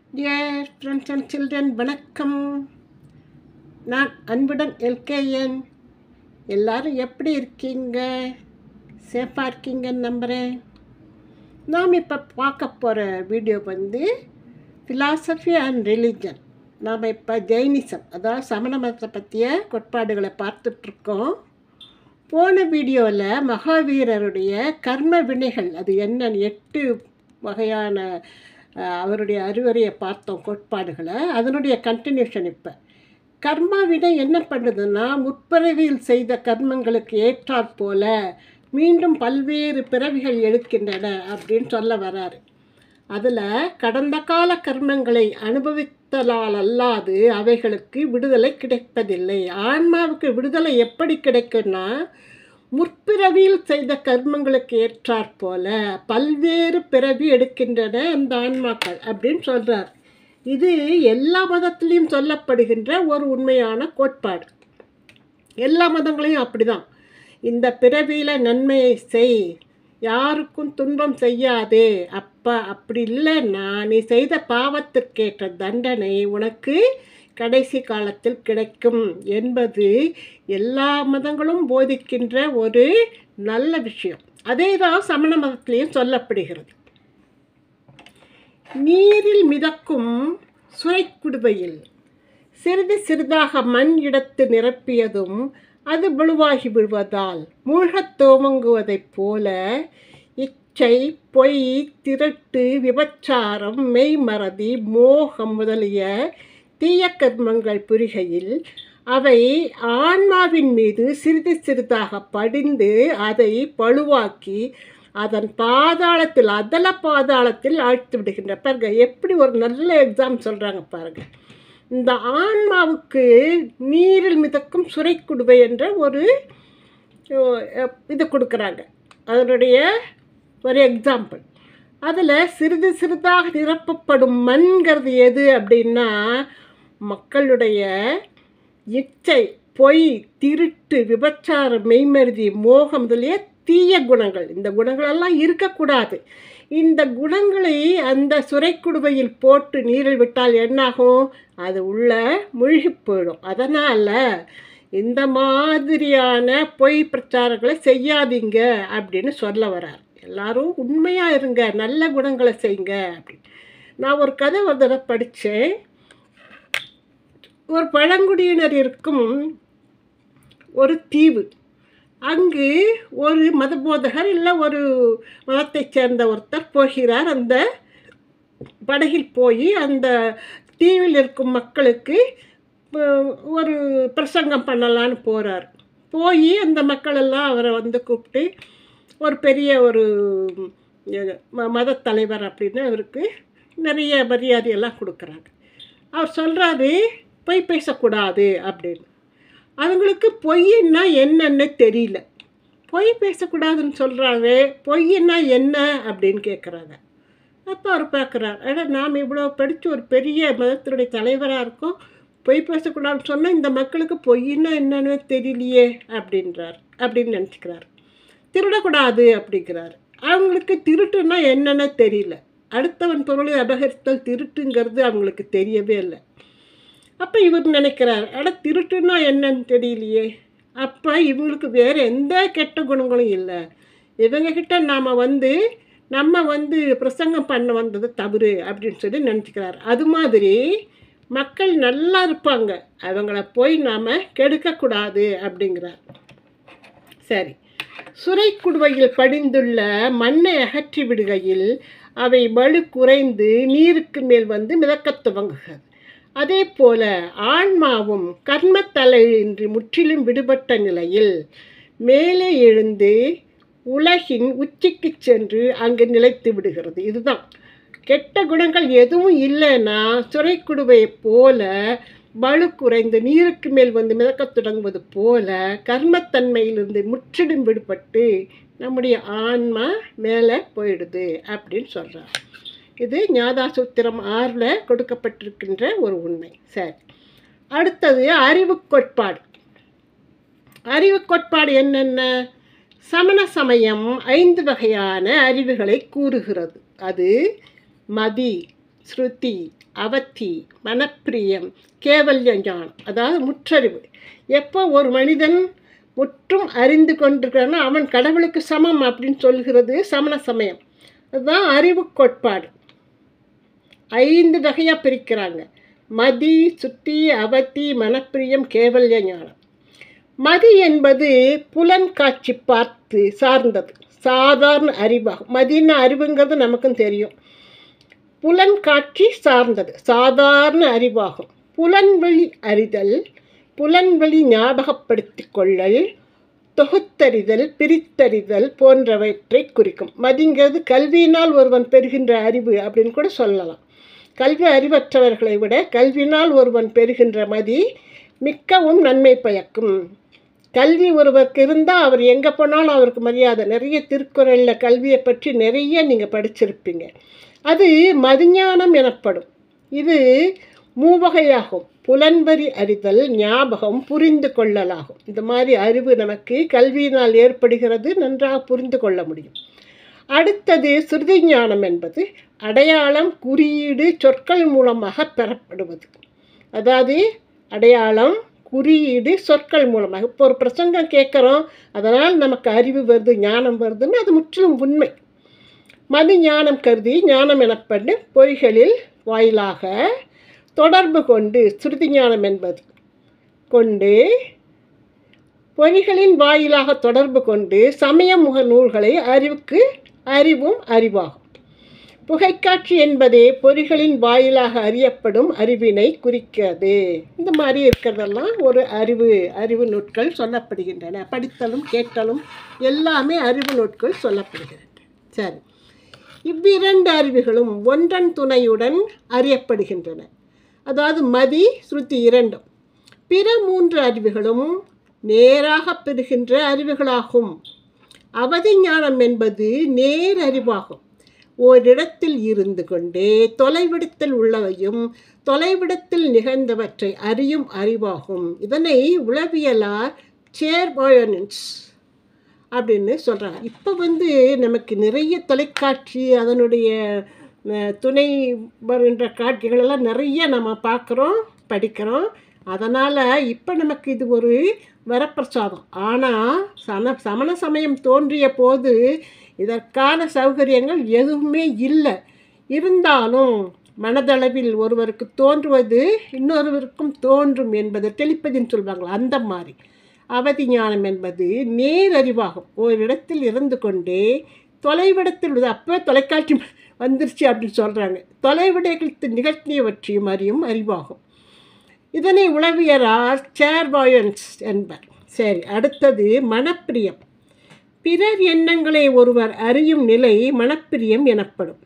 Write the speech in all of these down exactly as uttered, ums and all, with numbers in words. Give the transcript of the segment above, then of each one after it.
Dear friends and children, வணக்கம். நான் அன்புடன் எல்கேஎன். எல்லாரும் எப்படி இருக்கீங்க? சேஃபாக இருக்கீங்கன்னு நம்புகிறேன். நாம் இப்போ பார்க்க போகிற வீடியோ வந்து ஃபிலாசபி அண்ட் ரிலிஜன். நாம் இப்போ ஜெயினிசம், அதாவது சமண மதத்தை பற்றிய கோட்பாடுகளை பார்த்துட்ருக்கோம். போன வீடியோவில் மகாவீரருடைய கர்ம வினைகள் அது என்ன, எட்டு வகையான அவருடைய அறிவுரையை பார்த்தோம் கோட்பாடுகளை. அதனுடைய கண்டினியூஷன் இப்போ. கர்மா வினை என்ன பண்ணுதுன்னா, முற்பிறவியில் செய்த கர்மங்களுக்கு ஏற்றாற் போல மீண்டும் பல்வேறு பிறவிகள் எடுக்கின்றன அப்படின்னு சொல்ல வராரு. அதில் கடந்த கால கர்மங்களை அனுபவித்தலால் அல்லாது அவைகளுக்கு விடுதலை கிடைப்பதில்லை. ஆன்மாவுக்கு விடுதலை எப்படி கிடைக்குன்னா, முற்பிறவியில் செய்த கர்மங்களுக்கு ஏற்றாற் போல பல்வேறு பிறவி எடுக்கின்றன அந்த ஆன்மாக்கள் அப்படின்னு சொல்கிறார். இது எல்லா மதத்திலையும் சொல்லப்படுகின்ற ஒரு உண்மையான கோட்பாடு. எல்லா மதங்களையும் அப்படி தான். இந்த பிறவியில் நன்மையை செய், யாருக்கும் துன்பம் செய்யாதே. அப்போ அப்படி இல்லைன்னா நீ செய்த பாவத்திற்கேற்ற தண்டனை உனக்கு கடைசி காலத்தில் கிடைக்கும் என்பது எல்லா மதங்களும் போதிக்கின்ற ஒரு நல்ல விஷயம். அதே தான் சமண மதத்திலையும் சொல்லப்படுகிறது. நீரில் மிதக்கும் சுரைக்குடுவையில் சிறிது சிறிதாக மண் இடத்து நிரப்பியதும் அது வலுவாகி விடுவதால் மூழ்கத் துவங்குவதைப் போல இச்சை, பொய், திருட்டு, விபச்சாரம், மெய்மறதி, மோகம் முதலிய தீய கர்மங்கள் புரிகையில் அவை ஆன்மாவின் மீது சிறிது சிறிதாக படிந்து அதை பழுவாக்கி அதன் பாதாளத்தில் அதல பாதாளத்தில் ஆழ்த்து விடுகின்ற. பாருங்க, எப்படி ஒரு நல்ல எக்ஸாம் சொல்கிறாங்க பாருங்க. இந்த ஆன்மாவுக்கு நீரில் மிதக்கும் சுரைக்குடுவை என்ற ஒரு இது கொடுக்குறாங்க. அதனுடைய ஒரு எக்ஸாம்பிள். அதில் சிறிது சிறிதாக நிரப்பப்படும் மண்கிறது எது அப்படின்னா, மக்களுடைய இச்சை, பொய், திருட்டு, விபச்சாரம், மெய்மருதி, மோகம் முதலிய தீய குணங்கள். இந்த குணங்களெல்லாம் இருக்கக்கூடாது. இந்த குணங்களை அந்த சுரைக்குடுவையில் போட்டு நீரில் விட்டால் என்னாகும்? அது உள்ள மூழ்கி போயிடும். அதனால் இந்த மாதிரியான பொய் பிரச்சாரங்களை செய்யாதீங்க அப்படின்னு சொல்ல வரார். எல்லாரும் உண்மையாக இருங்க, நல்ல குணங்களை செய்யுங்க அப்படின்னு. நான் ஒரு கதை ஒரு தடவை படித்தேன். ஒரு பழங்குடியினர் இருக்கும் ஒரு தீவு. அங்கு ஒரு மதபோதகர் இல்லை ஒரு மதத்தைச் சேர்ந்த ஒருத்தர் போகிறார். அந்த படகில் போய் அந்த தீவில் இருக்கும் மக்களுக்கு ஒரு பிரசங்கம் பண்ணலான்னு போகிறார். போய் அந்த மக்களெல்லாம் அவரை வந்து கூப்பிட்டு ஒரு பெரிய ஒரு மத தலைவர் அப்படின்னு அவருக்கு நிறைய மரியாதையெல்லாம் கொடுக்குறாங்க. அவர் சொல்கிறாரு, பொய் பேசக்கூடாது அப்படின்னு. அவங்களுக்கு பொய்ன்னா என்னன்னு தெரியல. பொய் பேசக்கூடாதுன்னு சொல்கிறாங்க, பொய்ன்னா என்ன அப்படின்னு கேட்குறாங்க. அப்போ அவர் பார்க்குறார், ஏன்னா நாம் இவ்வளோ படித்து ஒரு பெரிய மதத்தினுடைய தலைவராக இருக்கோம், பொய் பேசக்கூடாதுன்னு சொன்னால் இந்த மக்களுக்கு பொய்ன்னா என்னன்னு தெரியலையே அப்படின்றார் அப்படின்னு நினச்சிக்கிறார். திருடக்கூடாது அப்படிங்கிறார். அவங்களுக்கு திருட்டுன்னா என்னென்ன தெரியல. அடுத்தவன் பொருளை அபகரித்தல் திருட்டுங்கிறது அவங்களுக்கு தெரியவே இல்லை. அப்போ இவர் நினைக்கிறார், அட திருட்டுன்னா என்னன்னு தெரியலையே, அப்போ இவங்களுக்கு வேறு எந்த கெட்ட குணங்களும் இல்லை, இவங்கக்கிட்ட நாம் வந்து நம்ம வந்து பிரசங்கம் பண்ண வந்தது தவறு அப்படின்னு சொல்லி நினச்சிக்கிறார். அது மாதிரி மக்கள் நல்லா இருப்பாங்க, அவங்கள போய் நாம் கெடுக்கக்கூடாது அப்படிங்கிறார். சரி, சுரைக்குடுவையில் படிந்துள்ள மண்ணை அகற்றி விடுகையில் அவை வலு குறைந்து நீருக்கு மேல் வந்து மிதக்கத் துவங்குகிறது. அதே போல ஆன்மாவும் கர்மத்தலையின்றி முற்றிலும் விடுபட்ட நிலையில் மேலே எழுந்து உலகின் உச்சிக்கு சென்று அங்கு நிலைத்து விடுகிறது. இதுதான் கெட்ட குணங்கள் எதுவும் இல்லைன்னா சுரைக்குடுவை போல வலு குறைந்து நீருக்கு மேல் வந்து மிதக்கத் தொடங்குவது போல கர்மத்தன்மையிலிருந்து முற்றிலும் விடுபட்டு நம்முடைய ஆன்மா மேலே போயிடுது அப்படின்னு சொல்கிறார். இது ஞாதாசூத்திரம் ஆறில் கொடுக்கப்பட்டிருக்கின்ற ஒரு உண்மை. சரி, அடுத்தது அறிவு கோட்பாடு. அறிவு கோட்பாடு என்னென்ன? சமண சமயம் ஐந்து வகையான அறிவுகளை கூறுகிறது. அது மதி, ஸ்ருதி, அவத்தி, மனப்பிரியம், கேவல்ய ஞானம். அதாவது முற்றறிவு. எப்போ ஒரு மனிதன் முற்றும் அறிந்து கொண்டிருக்கிறான்னா அவன் கடவுளுக்கு சமம் அப்படின்னு சொல்கிறது சமண சமயம். அதுதான் அறிவு கோட்பாடு. ஐந்து வகையாக பிரிக்கிறாங்க: மதி, சுத்தி, அவத்தி, மனப்பிரியம், கேவல்ய ஞானம். மதி என்பது புலன் காட்சி பார்த்து சார்ந்தது, சாதாரண அறிவாகும். மதின அறிவுங்கிறது நமக்கும் தெரியும். புலன் காட்சி சார்ந்தது, சாதாரண அறிவாகும். புலன்வழி அறிதல், புலன்வழி ஞாபகப்படுத்தி கொள்ளல், தொகுத்தறிதல், பிரித்தறிதல் போன்றவற்றை குறிக்கும். மதிங்கிறது கல்வியினால் ஒருவன் பெறுகின்ற அறிவு அப்படின்னு கூட சொல்லலாம். கல்வி அறிவற்றவர்களை விட கல்வியினால் ஒருவன் பெறுகின்ற மதி மிக்கவும் நன்மை பயக்கும். கல்வி ஒருவருக்கு இருந்தால் அவர் எங்கே போனாலும் அவருக்கு மரியாதை. நிறைய திருக்குறளில் கல்வியை பற்றி நிறைய நீங்கள் படிச்சிருப்பீங்க. அது மதிஞானம் எனப்படும். இது மூவகையாகும்: புலன்வரி அறிதல், ஞாபகம், புரிந்து கொள்ளலாகும். இந்த மாதிரி அறிவு நமக்கு கல்வியினால் ஏற்படுகிறது, நன்றாக புரிந்து கொள்ள முடியும். அடுத்தது ஸ்ருதி ஞானம் என்பது அடையாளம், குறியீடு, சொற்கள் மூலமாக பெறப்படுவது. அதாவது அடையாளம், குறியீடு, சொற்கள் மூலமாக. இப்போ ஒரு பிரசங்கம் கேட்குறோம், அதனால் நமக்கு அறிவு வருது, ஞானம் வருதுன்னு அது முற்றிலும் உண்மை. மதி ஞானம் கருதி ஞானம் எனப்படும் பொறிகளில் வாயிலாக தொடர்பு கொண்டு, ஸ்ருதி ஞானம் என்பது கொண்டு பொறிகளின் வாயிலாக தொடர்பு கொண்டு சமய முக நூல்களை அறிவுக்கு அறிவும் அறிவாகும். புகைக்காட்சி என்பதே பொறிகளின் வாயிலாக அறியப்படும் அறிவினை குறிக்கிறது. இந்த மாதிரி இருக்கிறதெல்லாம் ஒரு அறிவு அறிவு நூட்கள் சொல்லப்படுகின்றன. படித்தலும் கேட்டலும் எல்லாமே அறிவு நூட்கள் சொல்லப்படுகின்றன. சரி, இவ்விரண்டு அறிவுகளும் ஒன்றன் துணையுடன் அறியப்படுகின்றன. அதாவது மதி, ஸ்ருதி இரண்டும். பிற மூன்று அறிவுகளும் நேராக பெறுகின்ற அறிவுகளாகும். அவதி ஞானம் என்பது நேர் அறிவாகும். ஓரிடத்தில் இருந்து கொண்டே தொலைவிடத்தில் உள்ளவையும் தொலைவிடத்தில் நிகழ்ந்தவற்றை அறியும் அறிவாகும். இதனை உளவியலார் சேர்வாயன்ஸ் அப்படின்னு சொல்கிறாங்க. இப்போ வந்து நமக்கு நிறைய தொலைக்காட்சி, அதனுடைய துணை வருகின்ற காட்சிகளெல்லாம் நிறைய நம்ம பார்க்குறோம், படிக்கிறோம். அதனால் இப்போ நமக்கு இது ஒரு வரப்பிரசாதம். ஆனால் சன சமண சமயம் தோன்றிய போது இதற்கான சௌகரியங்கள் எதுவுமே இல்லை. இருந்தாலும் மனதளவில் ஒருவருக்கு தோன்றுவது இன்னொருவருக்கும் தோன்றும் என்பது டெலிபதின்னு சொல்லுவாங்களா, அந்த மாதிரி. அவதி ஞானம் என்பது நேரறிவாகும். ஒரு இடத்தில் இருந்து கொண்டே தொலைவிடத்தில் உள்ளது. அப்போ தொலைக்காட்சி வந்துருச்சு அப்படின்னு சொல்கிறாங்க. தொலைவிடத்தில் நிகழ்த்தியவற்றையும் அறியும் அறிவாகும். இதனை உளவியலார் சேர்வாயன்ஸ் என்பர். சரி, அடுத்தது மனப்பிரியம். பிறர் எண்ணங்களை ஒருவர் அறியும் நிலை மனப்பிரியம் எனப்படும்.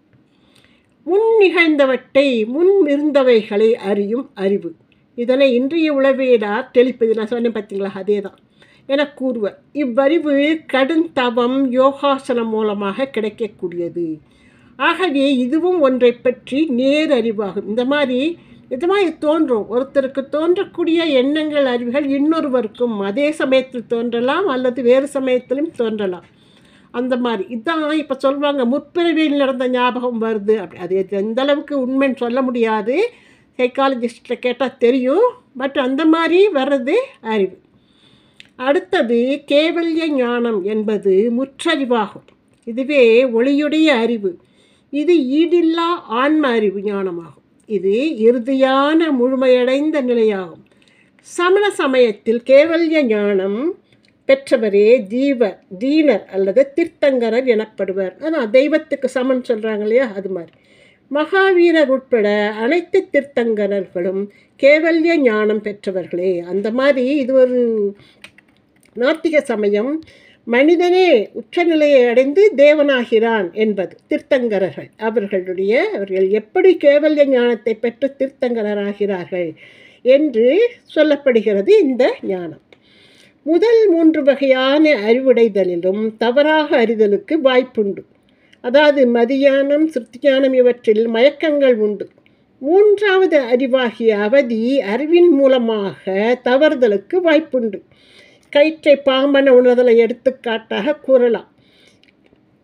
முன் நிகழ்ந்தவற்றை முன் இருந்தவைகளை அறியும் அறிவு. இதனை இன்றைய உளவியலார் தெளிப்பது. நான் சொன்னேன் பார்த்தீங்களா, அதே தான் என கூறுவர். இவ்வறிவு கடும் தவம், யோகாசனம் மூலமாக கிடைக்கக்கூடியது. ஆகவே இதுவும் ஒன்றை பற்றி நேர் அறிவாகும். இந்த மாதிரி இது மாதிரி தோன்றும். ஒருத்தருக்கு தோன்றக்கூடிய எண்ணங்கள், அறிவுகள் இன்னொருவருக்கும் அதே சமயத்தில் தோன்றலாம், அல்லது வேறு சமயத்திலும் தோன்றலாம். அந்த மாதிரி இதுதான் இப்போ சொல்லுவாங்க, முற்பிறவியில் நடந்த ஞாபகம் வருது அப்படி. அது எந்த அளவுக்கு உண்மைன்னு சொல்ல முடியாது, சைக்காலஜிஸ்ட்டில் கேட்டால் தெரியும். பட் அந்த மாதிரி வர்றது அறிவு. அடுத்தது கேவல்ய ஞானம் என்பது முற்றறிவாகும். இதுவே ஒளியுடைய அறிவு. இது ஈடில்லா ஆன்ம அறிவு ஞானமாகும். இது இறுதியான முழுமையடைந்த நிலையாகும். சமண சமயத்தில் கேவல்ய ஞானம் பெற்றவரே ஜீவர், தீனர் அல்லது தீர்த்தங்கரர் எனப்படுவர். அதான் தெய்வத்துக்கு சமன் சொல்கிறாங்க இல்லையா, அது மாதிரி. மகாவீரர் உட்பட அனைத்து தீர்த்தங்கரர்களும் கேவல்ய ஞானம் பெற்றவர்களே. அந்த மாதிரி இது ஒரு நாத்திக சமயம். மனிதனே உச்சநிலையை அடைந்து தேவனாகிறான் என்பது தீர்த்தங்கரர்கள். அவர்களுடைய அவர்கள் எப்படி கேவல்ய ஞானத்தை பெற்று தீர்த்தங்கரராகிறார்கள் என்று சொல்லப்படுகிறது இந்த ஞானம். முதல் மூன்று வகையான அறிவுடைதலிலும் தவறாக அறிதலுக்கு வாய்ப்புண்டு. அதாவது மதியானம், சிருத்திஞானம் இவற்றில் மயக்கங்கள் உண்டு. மூன்றாவது அறிவாகிய அவதி அறிவின் மூலமாக தவறுதலுக்கு வாய்ப்புண்டு. கயிற்றை பாம்பன உணர்தலை எடுத்துக்காட்டாக கூறலாம்.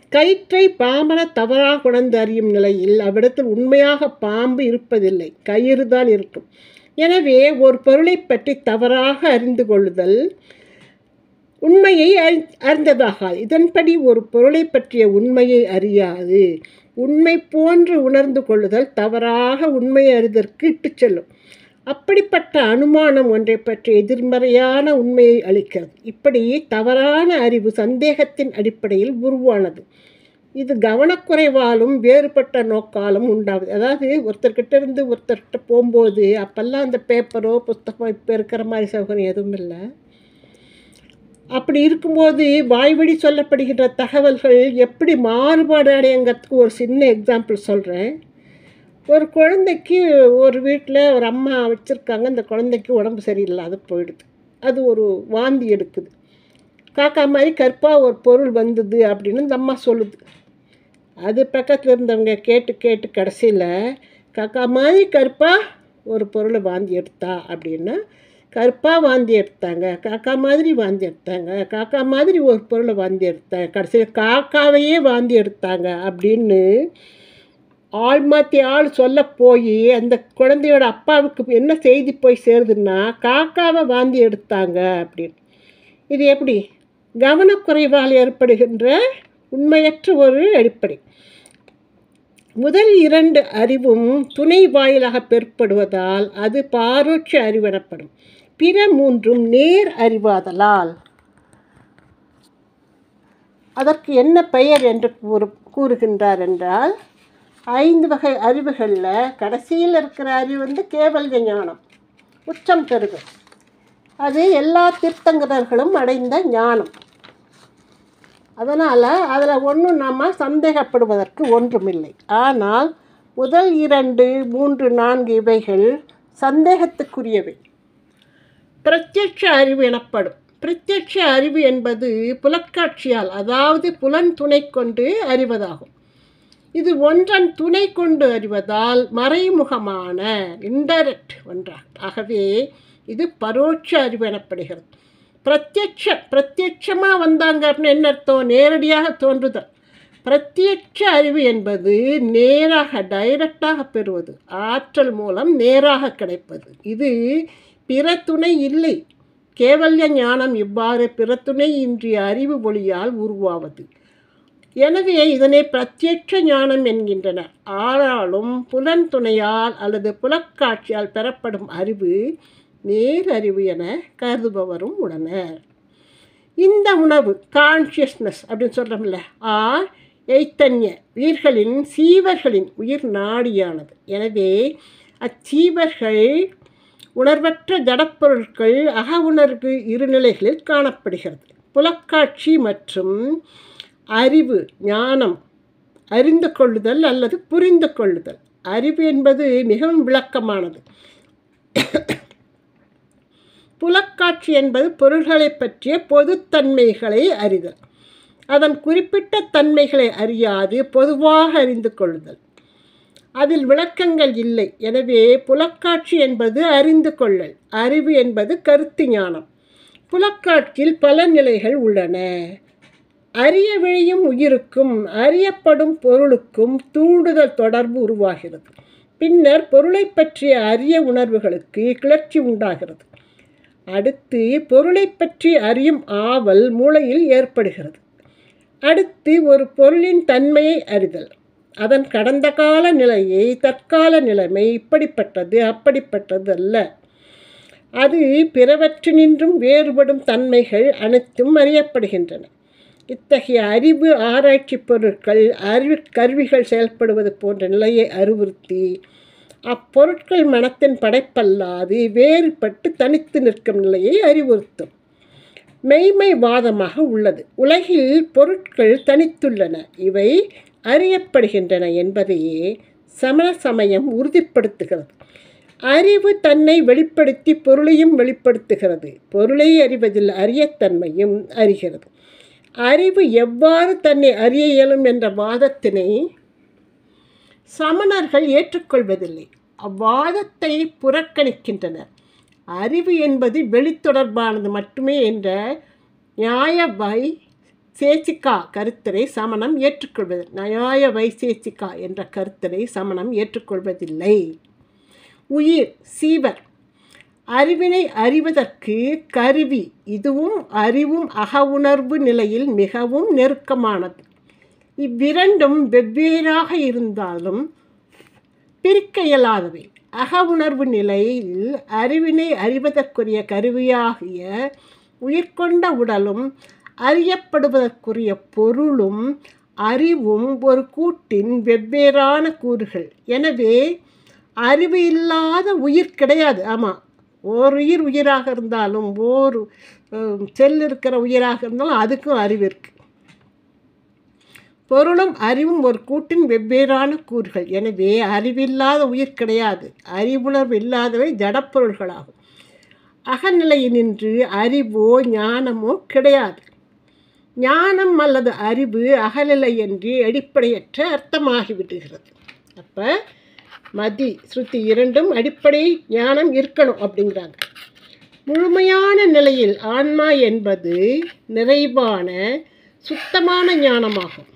கயிற்றை பாம்பன தவறாக உணர்ந்து அறியும் நிலையில் அவ்விடத்தில் உண்மையாக பாம்பு இருப்பதில்லை, கயிறு தான் இருக்கும். எனவே ஒரு பொருளை பற்றி தவறாக அறிந்து கொள்ளுதல் உண்மையை அறி அறிந்ததாகாது. இதன்படி ஒரு பொருளை பற்றிய உண்மையை அறியாது உண்மை போன்று உணர்ந்து கொள்ளுதல் தவறாக உண்மையை அறிதற்கு இட்டு செல்லும். அப்படிப்பட்ட அனுமானம் ஒன்றை பற்றி எதிர்மறையான உண்மையை அளிக்கிறது. இப்படி தவறான அறிவு சந்தேகத்தின் அடிப்படையில் உருவானது. இது கவனக்குறைவாலும் வேறுபட்ட நோக்காலும் உண்டாகுது. அதாவது ஒருத்தர்கிட்ட இருந்து ஒருத்தர்கிட்ட போகும்போது அப்போல்லாம் அந்த பேப்பரோ புத்தகம் இப்போ இருக்கிற மாதிரி சௌகரியம் எதுவும் இல்லை. அப்படி இருக்கும்போது வாய்வழி சொல்லப்படுகின்ற தகவல்கள் எப்படி மாறுபாடு அடையங்கிறதுக்கு ஒரு சின்ன எக்ஸாம்பிள் சொல்கிறேன். ஒரு குழந்தைக்கு ஒரு வீட்டில் ஒரு அம்மா வச்சுருக்காங்க. அந்த குழந்தைக்கு உடம்பு சரியில்லாத போயிடுது. அது ஒரு வாந்தி எடுக்குது. காக்கா மாதிரி கருப்பாக ஒரு பொருள் வந்தது அப்படின்னு இந்த அம்மா சொல்லுது. அது பக்கத்தில் இருந்தவங்க கேட்டு கேட்டு கடைசியில் காக்கா மாதிரி கருப்பாக ஒரு பொருளை வாந்தி எடுத்தா அப்படின்னா கருப்பாக வாந்தி எடுத்தாங்க, காக்கா மாதிரி வாந்தி எடுத்தாங்க, காக்கா மாதிரி ஒரு பொருளை வாந்தி எடுத்தாங்க, கடைசியில் காக்காவையே வாந்தி எடுத்தாங்க அப்படின்னு ஆள் மாற்றி ஆள் சொல்ல போய் அந்த குழந்தையோட அப்பாவுக்கு என்ன செய்தி போய் சேருதுன்னா காக்காவை வாந்தி எடுத்தாங்க அப்படின்னு. இது எப்படி? கவனக்குறைவால் ஏற்படுகின்ற உண்மையற்ற ஒரு அடிப்படை. முதல் இரண்டு அறிவும் துணை வாயிலாக பெறப்படுவதால் அது பாரோட்ச அறிவெனப்படும். பிற மூன்றும் நேர் அறிவாதலால் அதற்கு என்ன பெயர் என்று கூறு கூறுகின்றார் என்றால் ஐந்து வகை அறிவுகளில் கடைசியில் இருக்கிற அறிவு வந்து கேவல்ய ஞானம், உச்சம் பெறுது. அது எல்லா தீர்த்தங்கரர்களும் அடைந்த ஞானம். அதனால் அதில் ஒன்றும் நாம் சந்தேகப்படுவதற்கு ஒன்றுமில்லை. ஆனால் முதல் இரண்டு மூன்று நான்கு இவைகள் சந்தேகத்துக்குரியவை. பிரத்யட்ச அறிவு எனப்படும். பிரத்யட்ச அறிவு என்பது புலக்காட்சியால், அதாவது புலன் துணை கொண்டு அறிவதாகும். இது ஒன்றன் துணை கொண்டு அறிவதால் மறைமுகமான இன்டைரக்ட் ஒன்றாகும். ஆகவே இது பரோட்ச அறிவு எனப்படுகிறது. பிரத்யட்ச பிரத்யட்சமாக வந்தாங்க அப்படின்னு என்ன அர்த்தம்? நேரடியாக தோன்றுதல். பிரத்யட்ச அறிவு என்பது நேராக டைரக்டாக பெறுவது, ஆற்றல் மூலம் நேராக கிடைப்பது. இது பிற துணை இல்லை. கேவல்ய ஞானம் இவ்வாறு பிற துணை இன்றிய அறிவு ஒளியால் உருவாவது. எனவே இதனை பிரத்யட்ச ஞானம் என்கின்றனர். ஆனாலும் புலன் துணையால் அல்லது புலக்காட்சியால் பெறப்படும் அறிவு நேரறிவு என கருதுபவரும் உடனர். இந்த உணவு கான்ஷியஸ்னஸ் அப்படின்னு சொல்கிறோம்ல, ஆ எய்த்தன்ய உயிர்களின் சீவர்களின் உயிர் நாடியானது. எனவே அச்சீவர்கள் உணர்வற்ற ஜடப்பொருட்கள் அக உணர்வு இருநிலைகளில் காணப்படுகிறது. புலக்காட்சி மற்றும் அறிவு ஞானம் அறிந்து கொள்ளுதல் அல்லது புரிந்து கொள்ளுதல். அறிவு என்பது மிகவும் விளக்கமானது. புலக்காட்சி என்பது பொருள்களை பற்றிய பொதுத்தன்மைகளை அறிதல். அதன் குறிப்பிட்ட தன்மைகளை அறியாது பொதுவாக அறிந்து கொள்ளுதல். அதில் விளக்கங்கள் இல்லை. எனவே புலக்காட்சி என்பது அறிந்து கொள்ளல், அறிவு என்பது கருத்து ஞானம். புலக்காட்சியில் பல நிலைகள் உள்ளன. அறிய விழையும் உயிருக்கும் அறியப்படும் பொருளுக்கும் தூண்டுதல் தொடர்பு உருவாகிறது. பின்னர் பொருளை பற்றிய அரிய உணர்வுகளுக்கு கிளர்ச்சி உண்டாகிறது. அடுத்து பொருளை பற்றி அறியும் ஆவல் மூளையில் ஏற்படுகிறது. அடுத்து ஒரு பொருளின் தன்மையை அறிதல், அதன் கடந்த கால நிலையை, தற்கால நிலைமை, இப்படிப்பட்டது அப்படிப்பட்டது அல்ல, அது பிறவற்றினின்றும் வேறுபடும் தன்மைகள் அனைத்தும் அறியப்படுகின்றன. இத்தகைய அறிவு ஆராய்ச்சி பொருட்கள் அறிவு கருவிகள் செயல்படுவது போன்ற நிலையை அறிவுறுத்தி அப்பொருட்கள் மனத்தின் படைப்பல்லாது வேறுபட்டு தனித்து நிற்கும் நிலையை அறிவுறுத்தும். மெய்மைவாதமாக உள்ளது. உலகில் பொருட்கள் தனித்துள்ளன, இவை அறியப்படுகின்றன என்பதையே சமண சமயம் உறுதிப்படுத்துகிறது. அறிவு தன்னை வெளிப்படுத்தி பொருளையும் வெளிப்படுத்துகிறது. பொருளை அறிவதில் அரியத்தன்மையும் அறிகிறது. அறிவு எவ்வாறு தன்னை அறிய இயலும் என்ற வாதத்தினை சமணர்கள் ஏற்றுக்கொள்வதில்லை. அவ்வாதத்தை புறக்கணிக்கின்றனர். அறிவு என்பது வெளித்தொடர்பானது மட்டுமே என்ற நியாய வை சேசிக்கா கருத்தரை சமணம் ஏற்றுக்கொள்வது நியாய வைசேசிக்கா என்ற கருத்தரை சமணம் ஏற்றுக்கொள்வதில்லை. உயிர் சீவர் அறிவினை அறிவதற்கு கருவி. இதுவும் அறிவும் அகவுணர்வு நிலையில் மிகவும் நெருக்கமானது. இவ்விரண்டும் வெவ்வேறாக இருந்தாலும் பிரிக்க இயலாதவை. அகவுணர்வு நிலையில் அறிவினை அறிவதற்குரிய கருவியாகிய உயிர்கொண்ட உடலும் அறியப்படுவதற்குரிய பொருளும் அறிவும் ஒரு கூட்டின் வெவ்வேறான கூறுகள். எனவே அறிவு இல்லாத உயிர் கிடையாது. ஆமாம், ஓர் உயிர் உயிராக இருந்தாலும் ஓர் செல் இருக்கிற உயிராக இருந்தாலும் அதுக்கும் அறிவு இருக்குது. பொருளும் அறிவும் ஒரு கூட்டின் வெவ்வேறான கூறுகள். எனவே அறிவில்லாத உயிர் கிடையாது. அறிவுணர்வு இல்லாதவை ஜடப்பொருள்களாகும். அகநிலையினின்று அறிவோ ஞானமோ கிடையாது. ஞானம் அல்லது அறிவு அகநிலை என்று அடிப்படையற்ற அர்த்தமாகிவிடுகிறது. அப்போ மதி ஸ்ருதி இரண்டும் அடிப்படை ஞானம் இருக்கணும் அப்படிங்கிறாங்க. முழுமையான நிலையில் ஆன்மா என்பது நிறைவான சுத்தமான ஞானமாகும்.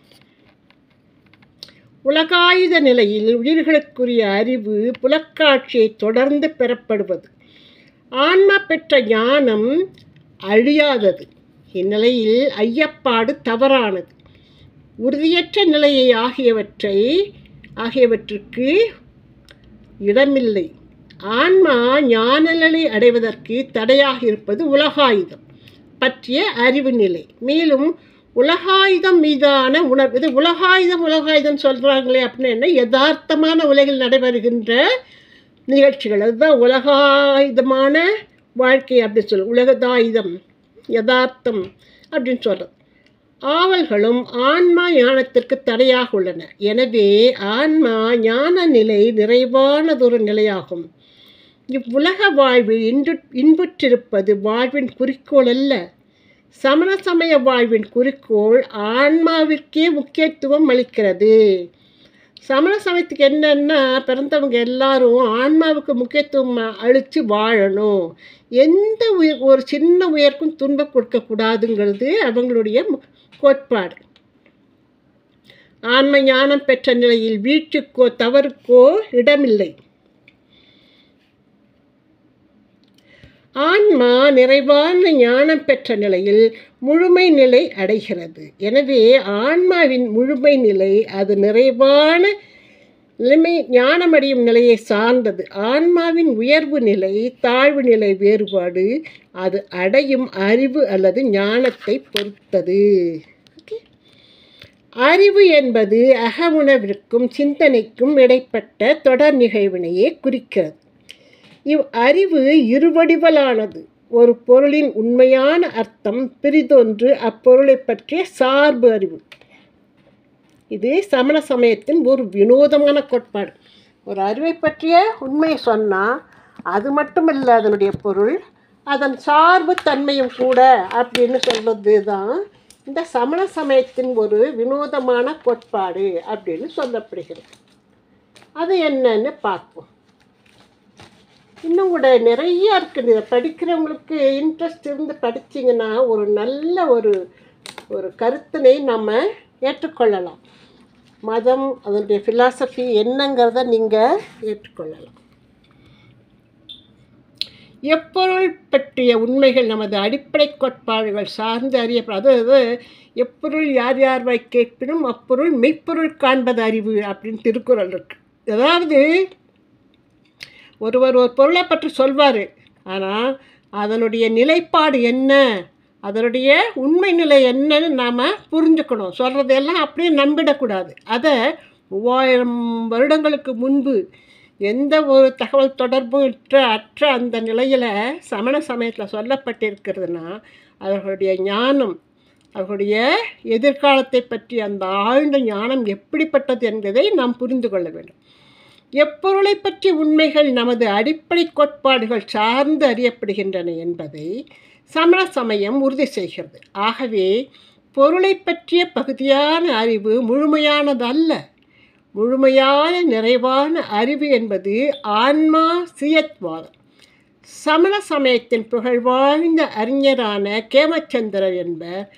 உலகாயுத நிலையில் உயிர்களுக்குரிய அறிவு புலக்காட்சியை தொடர்ந்து பெறப்படுவது. ஆன்மா பெற்ற ஞானம் அழியாதது. இந்நிலையில் ஐயப்பாடு தவறானது. உறுதியற்ற நிலையை ஆகியவற்றை ஆகியவற்றுக்கு இடமில்லை. ஆன்மா ஞான நிலை அடைவதற்கு தடையாக இருப்பது உலகாயுதம் பற்றிய அறிவு நிலை. மேலும் உலகாயுதம் மீதான உணர்வு. இது உலகாயுதம் உலகாயுதம் சொல்கிறாங்களே அப்படின்னு என்ன, யதார்த்தமான உலகில் நடைபெறுகின்ற நிகழ்ச்சிகள், அதுதான் உலகாயுதமான வாழ்க்கை அப்படின்னு சொல்லு. உலகதாயுதம் யதார்த்தம் அப்படின்னு சொல்கிறது. ஆவல்களும் ஆன்மா ஞானத்திற்கு தடையாக உள்ளன. எனவே ஆன்மா ஞான நிலை நிறைவானதொரு நிலையாகும். இவ்வுலக வாழ்வில் இன்று இன்புற்றிருப்பது வாழ்வின் குறிக்கோள் அல்ல. சமண சமய வாழ்வின் குறிக்கோள் ஆன்மாவிற்கே முக்கியத்துவம் அளிக்கிறது. சமண சமயத்துக்கு என்னென்னா, பிறந்தவங்க எல்லாரும் ஆன்மாவுக்கு முக்கியத்துவம் அளித்து வாழணும், எந்த உயிர் ஒரு சின்ன உயர்க்கும் துன்பம் கொடுக்கக்கூடாதுங்கிறது அவங்களுடைய கோட்பாடு. ஆன்ம ஞானம் பெற்ற நிலையில் வீட்டுக்கோ தவறுக்கோ இடமில்லை. ஆன்மா நிறைவான ஞானம் பெற்ற நிலையில் முழுமை நிலை அடைகிறது. எனவே ஆன்மாவின் முழுமை நிலை அது நிறைவான நிலைமை ஞானமடையும் நிலையை சார்ந்தது. ஆன்மாவின் உயர்வு நிலை தாழ்வு நிலை வேறுபாடு அது அடையும் அறிவு அல்லது ஞானத்தை பொறுத்தது. அறிவு என்பது அகவுணர்விற்கும் சிந்தனைக்கும் இடைப்பட்ட தொடர் நிகழ்வினையே குறிக்கிறது. இவ் அறிவு இருவடிவலானது. ஒரு பொருளின் உண்மையான அர்த்தம் பிரிதொன்று அப்பொருளை பற்றிய சார்பு அறிவு. இது சமண சமயத்தின் ஒரு வினோதமான கோட்பாடு. ஒரு அறிவை பற்றிய உண்மையை சொன்னால் அது மட்டுமில்லை அதனுடைய பொருள், அதன் சார்பு தன்மையும் கூட அப்படின்னு சொல்வது தான் இந்த சமண சமயத்தின் ஒரு வினோதமான கோட்பாடு அப்படின்னு சொல்லப்படுகிறது. அது என்னன்னு பார்ப்போம். இன்னும் கூட நிறைய இருக்குது. இதை படிக்கிறவங்களுக்கு இன்ட்ரெஸ்ட் இருந்து படிச்சிங்கன்னா ஒரு நல்ல ஒரு ஒரு கருத்தினை நம்ம ஏற்றுக்கொள்ளலாம். மதம் அதனுடைய ஃபிலாசபி என்னங்கிறத நீங்கள் ஏற்றுக்கொள்ளலாம். எப்பொருள் பற்றிய உண்மைகள் நமது அடிப்படை கோட்பாடுகள் சார்ந்து அறியப்படும். அதாவது எப்பொருள் யார் யார் வாய் கேட்பினும் அப்பொருள் மெய்ப்பொருள் காண்பது அறிவு அப்படின்னு திருக்குறள் இருக்கு. அதாவது ஒருவர் ஒரு பொருளை பற்றி சொல்வார், ஆனால் அதனுடைய நிலைப்பாடு என்ன, அதனுடைய உண்மை நிலை என்னன்னு நாம் புரிஞ்சுக்கணும். சொல்கிறதெல்லாம் அப்படியே நம்பிடக்கூடாது. அதை மூவாயிரம் வருடங்களுக்கு முன்பு எந்த ஒரு தகவல் தொடர்பும் அற்ற அற்ற அந்த நிலையில் சமண சமயத்தில் சொல்லப்பட்டிருக்கிறதுனா அவர்களுடைய ஞானம், அவர்களுடைய எதிர்காலத்தை பற்றி அந்த ஆழ்ந்த ஞானம் எப்படிப்பட்டது என்பதை நாம் புரிந்து கொள்ள வேண்டும். எப்பொருளை பற்றி உண்மைகள் நமது அடிப்படை கோட்பாடுகள் சார்ந்து அறியப்படுகின்றன என்பதை சமண சமயம் உறுதி செய்கிறது. ஆகவே பொருளை பற்றிய பகுதியான அறிவு முழுமையானது அல்ல. முழுமையான நிறைவான அறிவு என்பது ஆன்மா சியத்வாதம். சமண சமயத்தின் புகழ்வாய்ந்த அறிஞரான கேமச்சந்திரர் என்பவர்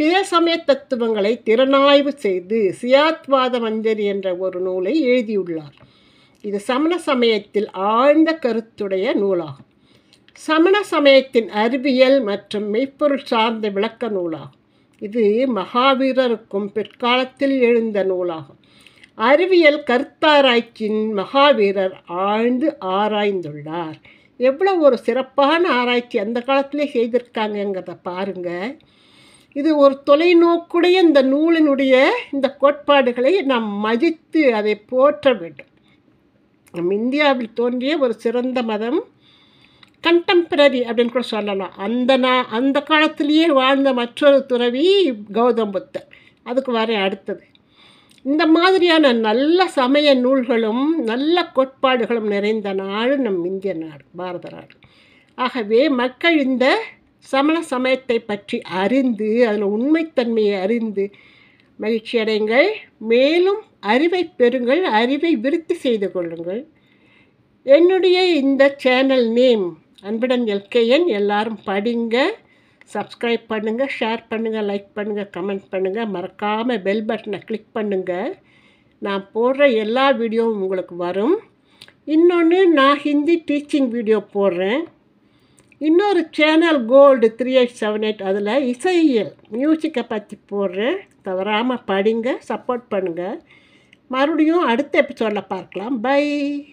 பிற சமய தத்துவங்களை திறனாய்வு செய்து சியாத்வாத மஞ்சரி என்ற ஒரு நூலை எழுதியுள்ளார். இது சமண சமயத்தில் ஆழ்ந்த கருத்துடைய நூலாகும். சமண சமயத்தின் அறிவியல் மற்றும் மெய்ப்பொருள் சார்ந்த விளக்க நூலாகும். இது மகாவீரருக்கும் பிற்காலத்தில் எழுந்த நூலாகும். அறிவியல் கருத்தாராய்ச்சியின் மகாவீரர் ஆழ்ந்து ஆராய்ந்துள்ளார். எவ்வளோ ஒரு சிறப்பான ஆராய்ச்சி அந்த காலத்திலே செய்திருக்காங்கங்கிறத பாருங்கள். இது ஒரு தொலைநோக்குடைய இந்த நூலினுடைய இந்த கோட்பாடுகளை நாம் மதித்து அதை போற்ற வேண்டும். நம் இந்தியாவில் தோன்றிய ஒரு சிறந்த மதம் கண்டெம்பரரி அப்படின்னு கூட சொல்லலாம். அந்த நான் அந்த காலத்திலேயே வாழ்ந்த மற்றொரு துறவி கௌதம் புத்தர். அதுக்கு வர அடுத்தது இந்த மாதிரியான நல்ல சமய நூல்களும் நல்ல கோட்பாடுகளும் நிறைந்த நாடு நம் இந்திய நாடு, பாரத நாடு. ஆகவே மக்கள் இந்த சமண சமயத்தை பற்றி அறிந்து அதில் உண்மைத்தன்மையை அறிந்து மகிழ்ச்சி அடைங்கள். மேலும் அறிவை பெறுங்கள், அறிவை விருத்தி செய்து கொள்ளுங்கள். என்னுடைய இந்த சேனல் நேம் அன்புடன் எல்கேஎன். எல்லாரும் படிங்க, சப்ஸ்கிரைப் பண்ணுங்கள், ஷேர் பண்ணுங்கள், லைக் பண்ணுங்கள், கமெண்ட் பண்ணுங்கள். மறக்காமல் பெல் பட்டனை கிளிக் பண்ணுங்கள். நான் போடுற எல்லா வீடியோவும் உங்களுக்கு வரும். இன்னொன்று, நான் ஹிந்தி டீச்சிங் வீடியோ போடுறேன். இன்னொரு channel gold three eight seven eight அதில் இசையியல் மியூசிக்கை பற்றி போடுறேன். தவறாமல் படிங்க, சப்போர்ட் பண்ணுங்கள். மறுபடியும் அடுத்த எபிசோடில் பார்க்கலாம். பை.